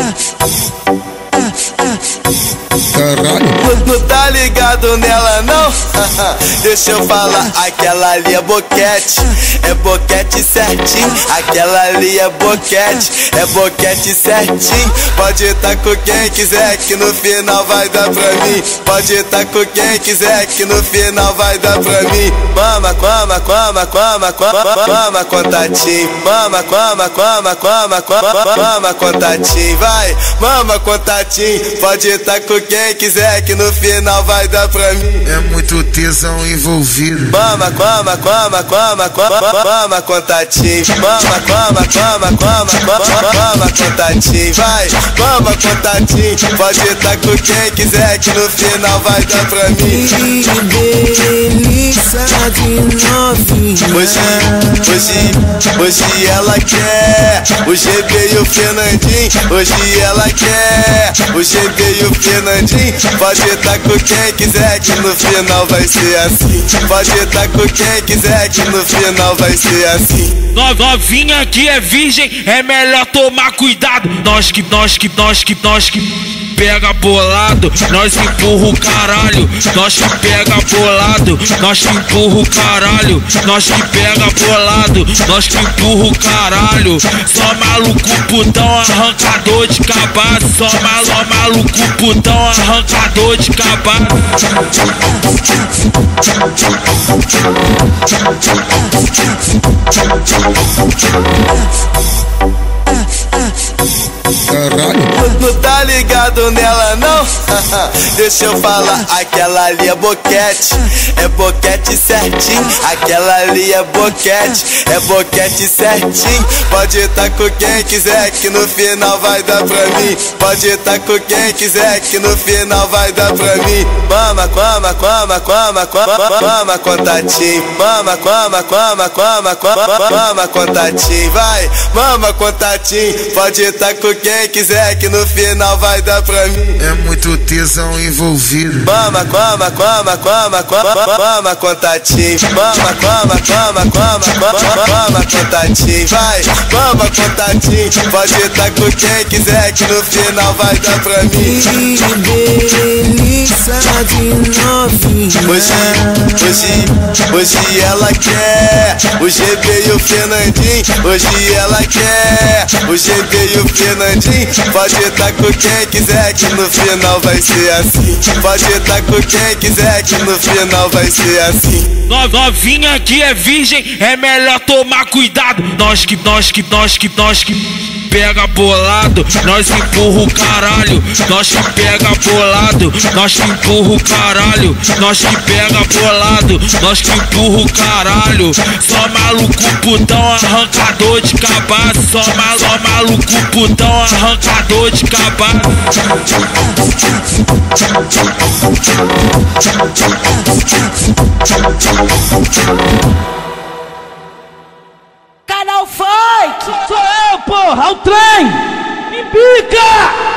Não tá ligado nela não? Deixa eu falar, aquela ali é boquete certinho. Aquela ali é boquete certinho. Pode tá com quem quiser que no final vai dar pra mim. Pode tá com quem quiser que no final vai dar pra mim. Mama, contatinho. Mama, contatinho. Vai, mama, contatinho. Pode tá com quem quiser que no final vai dar pra mim. É muito tesão envolvido. Mama, contatinho. Mama, contatinho. Vai, mama, contatinho. Pode tá com quem quiser que no final vai dar pra mim. Delícia de novinha. Hoje ela quer o GB e o Fernandinho. Hoje ela quer o GB e o Fernandinho. Pode tá com quem quiser que no final vai ser assim. Pode tá com quem quiser que no final vai ser assim. Novinha que é virgem, é melhor tomar cuidado. Nós que pega bolado, nós empurra o caralho. Nós que pega bolado, nós que empurra o caralho. Nós que pega bolado, nós que empurra o caralho. Só maluco putão arrancador de cabaço. Só maluco putão arrancador de cabaço. Não tá ligado nela não? Deixa eu falar, aquela ali é boquete certinho. Aquela ali é boquete certinho. Pode tá com quem quiser que no final vai dar pra mim. Pode tá com quem quiser que no final vai dar pra mim. Mama, contatinho. Mama, contatinho. Vai, mama, contatinho. Pode tá com quem quiser que no final vai dar pra mim. É muito tesão envolvido. Mama, contatinho. Mama, contatinho. Vai, mama, contatinho. Pode tá com quem quiser que no final vai dar pra mim. Delícia de novinha. Hoje ela quer o GB e o Fernandinho. Hoje ela quer o GB e o Fernandinho. Pode tá com quem quiser que no final vai ser assim. Pode tá com quem quiser que no final vai ser assim. Novinha que é virgem, é melhor tomar cuidado. Nós que pega bolado, nós empurra o caralho. Nós que pega bolado, nós que empurra o caralho. Nós que pega bolado, nós que empurra o caralho. Só maluco putão arrancador de cabaço. Só maluco putão arrancador de cabaço. Canal Funk! Sou eu, porra! É o trem! Me pica!